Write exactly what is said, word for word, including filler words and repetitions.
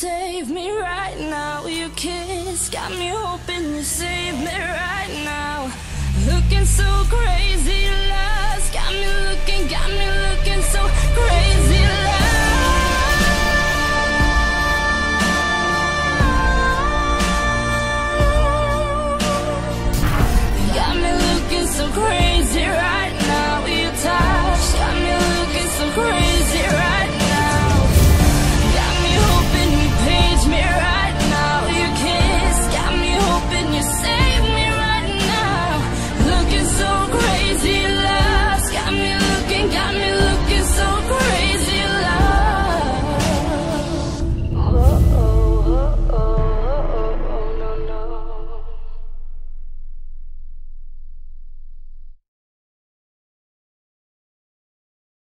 save me right now. Your kiss got me hoping you save me right now. Looking so crazy.